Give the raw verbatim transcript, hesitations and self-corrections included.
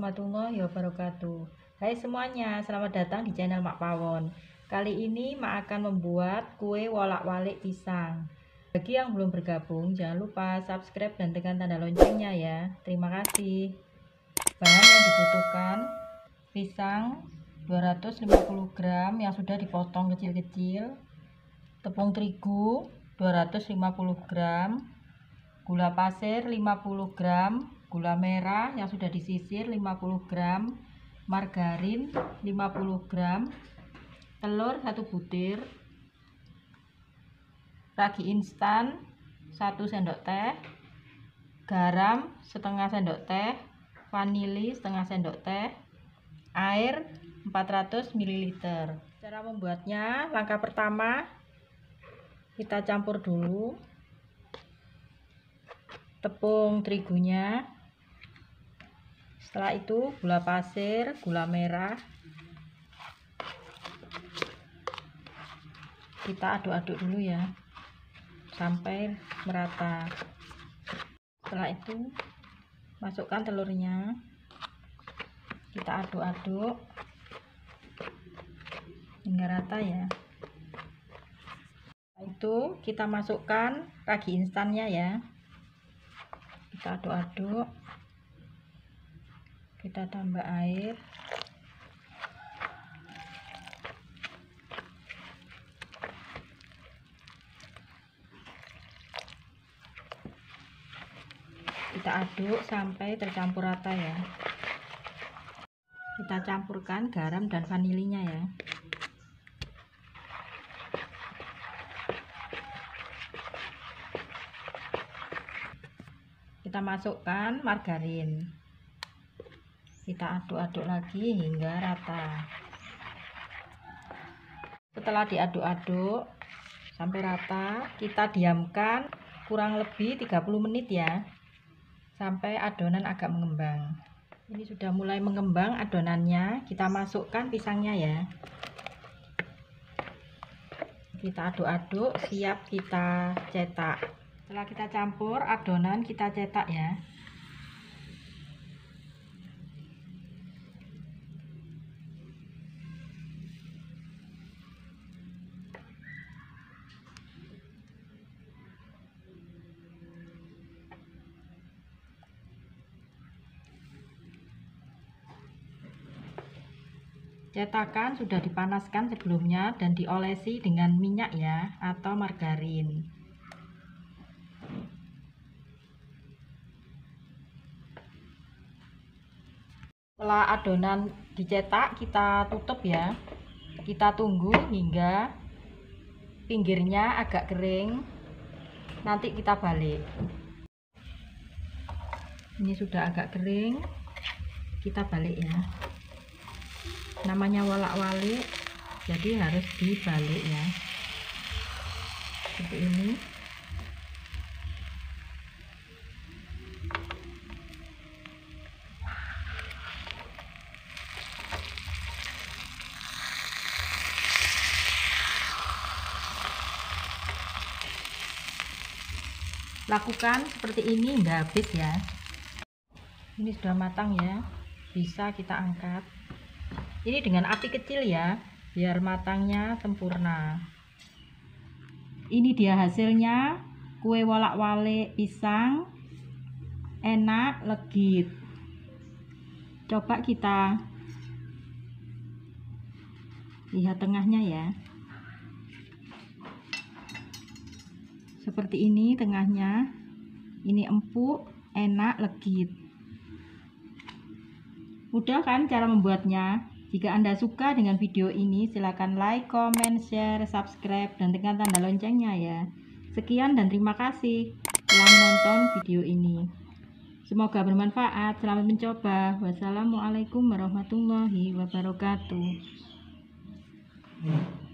warahmatullahi wabarakatuh. Hai semuanya, selamat datang di channel Mak Pawon. Kali ini Mak akan membuat kue wolak-walik pisang. Bagi yang belum bergabung, jangan lupa subscribe dan tekan tanda loncengnya ya. Terima kasih. Bahan yang dibutuhkan: pisang dua ratus lima puluh gram yang sudah dipotong kecil-kecil, tepung terigu dua ratus lima puluh gram, gula pasir lima puluh gram, gula merah yang sudah disisir lima puluh gram, margarin lima puluh gram, telur satu butir, ragi instan satu sendok teh, garam setengah sendok teh, vanili setengah sendok teh, air empat ratus mililiter. Cara membuatnya, langkah pertama kita campur dulu tepung terigunya, setelah itu gula pasir, gula merah, kita aduk-aduk dulu ya sampai merata. Setelah itu masukkan telurnya, kita aduk-aduk hingga rata ya. Setelah itu kita masukkan ragi instannya ya, kita aduk-aduk, kita tambah air, kita aduk sampai tercampur rata ya. Kita campurkan garam dan vanilinya ya. Kita masukkan margarin, kita aduk-aduk lagi hingga rata. Setelah diaduk-aduk sampai rata, kita diamkan kurang lebih tiga puluh menit ya, sampai adonan agak mengembang. Ini sudah mulai mengembang adonannya, kita masukkan pisangnya ya. Kita aduk-aduk, siap kita cetak. Setelah kita campur adonan, kita cetak ya. Cetakan sudah dipanaskan sebelumnya dan diolesi dengan minyak ya atau margarin. Setelah adonan dicetak, kita tutup ya. Kita tunggu hingga pinggirnya agak kering. Nanti kita balik. Ini sudah agak kering. Kita balik ya. Namanya wolak-walik, jadi harus dibalik ya. Seperti ini. Lakukan seperti ini hingga habis ya. Ini sudah matang ya, bisa kita angkat. Ini dengan api kecil ya, biar matangnya sempurna. Ini dia hasilnya, kue wolak-walik pisang, enak, legit. Coba kita lihat tengahnya ya. Seperti ini tengahnya, ini empuk, enak, legit. Mudah kan cara membuatnya? Jika Anda suka dengan video ini, silakan like, comment, share, subscribe, dan tekan tanda loncengnya ya. Sekian dan terima kasih telah menonton video ini. Semoga bermanfaat. Selamat mencoba. Wassalamualaikum warahmatullahi wabarakatuh.